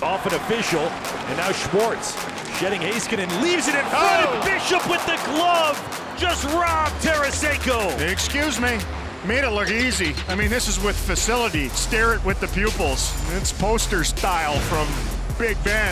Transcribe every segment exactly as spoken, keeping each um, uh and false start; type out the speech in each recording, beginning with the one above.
off an official, and now Schwartz shedding Heiskanen, leaves it in front, oh. and Bishop with the glove just robbed Tarasenko. Excuse me, made it look easy. I mean, this is with facility. Stare it with the pupils. It's poster style from Big Ben.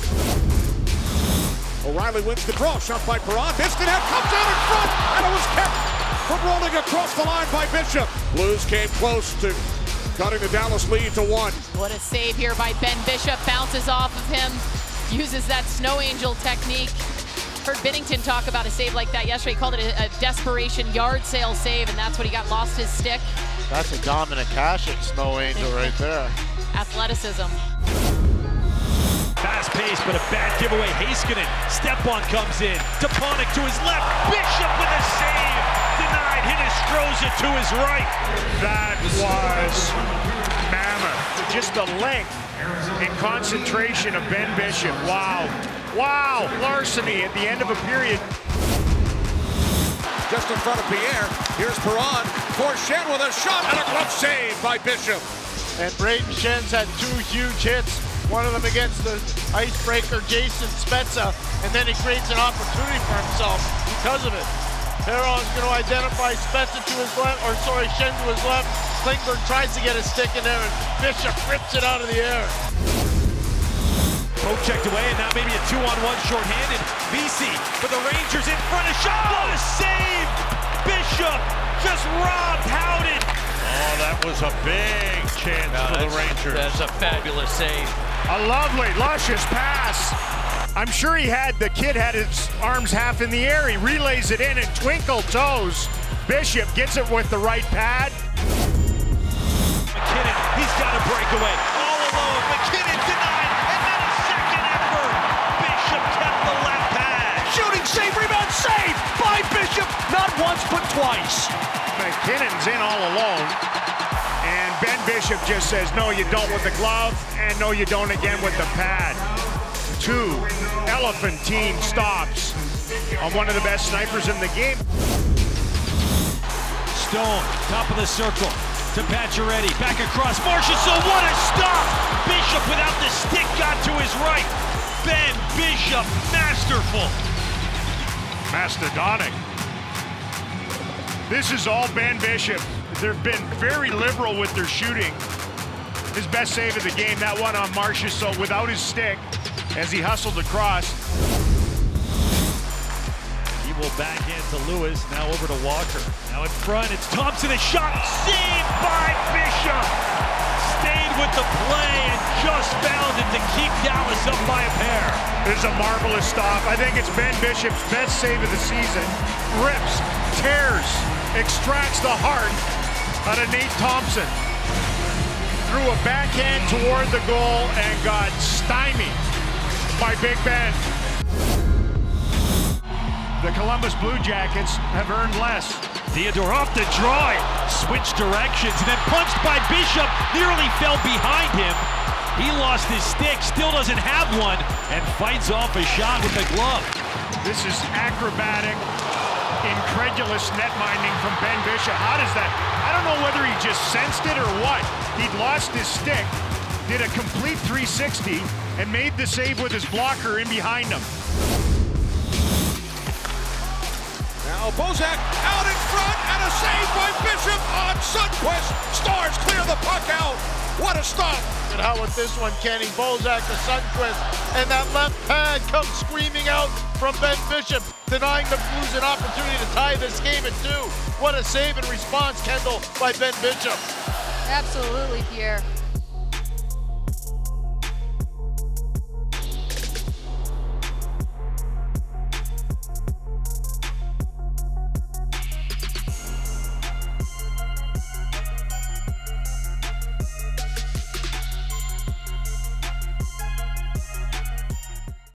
O'Reilly wins the draw, shot by Perron. Bistinev comes out in front, and it was kept from rolling across the line by Bishop. Blues came close to cutting the Dallas lead to one. What a save here by Ben Bishop. Bounces off of him, uses that snow angel technique. Heard Binnington talk about a save like that yesterday. He called it a, a desperation yard sale save, and that's what he got, lost his stick. That's a Dominik Hasek snow angel right there. Athleticism. Fast pace, but a bad giveaway. Heiskanen, step on comes in. Toponic to his left. Bishop with a save. Denied. Hinostroza to his right. That was mammoth. Just the length and concentration of Ben Bishop. Wow. Wow. Larceny at the end of a period. Just in front of Pierre. Here's Perron. For Schenn with a shot and a glove save by Bishop. And Brayden Schenn's had two huge hits. One of them against the icebreaker Jason Spezza, and then he creates an opportunity for himself because of it. Perron's going to identify Spezza to his left, or sorry, Schenn to his left. Klingberg tries to get a stick in there, and Bishop rips it out of the air. Poke checked away, and now maybe a two-on-one shorthanded. Vesey for the Rangers in front of shot. What a save! Bishop just robbed Howden. Oh, that was a big chance no, for the Rangers. That's a fabulous save. A lovely, luscious pass. I'm sure he had, the kid had his arms half in the air. He relays it in and twinkle toes. Bishop gets it with the right pad. McKinnon, he's got a breakaway. All alone, McKinnon denied, and then a second effort. Bishop kept the left pad. Shooting save, rebound save by Bishop. Not once, but twice. McKinnon's in all alone. And Ben Bishop just says, no, you don't with the glove, and no, you don't again with the pad. Two elephantine stops on one of the best snipers in the game. Stone, top of the circle to Pacioretty, back across Marchessault, what a stop! Bishop without the stick got to his right. Ben Bishop, masterful. Mastodonic. This is all Ben Bishop. They've been very liberal with their shooting. His best save of the game, that one on Marchessault without his stick as he hustled across. He will backhand to Lewis, now over to Walker. Now in front, it's Thompson, a shot saved by Bishop. Stayed with the play and just found it to keep Dallas up by a pair. This is a marvelous stop. I think it's Ben Bishop's best save of the season. Rips, tears, extracts the heart out of Nate Thompson. Threw a backhand toward the goal and got stymied by Big Ben. The Columbus Blue Jackets have earned less. Theodore off the draw, switched directions, and then punched by Bishop, nearly fell behind him. He lost his stick, still doesn't have one, and fights off a shot with the glove. This is acrobatic, incredulous net minding from Ben Bishop. How does that? I don't know whether he just sensed it or what. He'd lost his stick, did a complete three sixty, and made the save with his blocker in behind him. Now Bozak out in front, and a save by Bishop on Sundqvist. Stars clear the puck out. What a stop! And how with this one, Kenny Bozak to Sundqvist, and that left pad comes screaming out from Ben Bishop, denying the Blues an opportunity to tie this game at two. What a save and response, Kendall, by Ben Bishop. Absolutely, Pierre.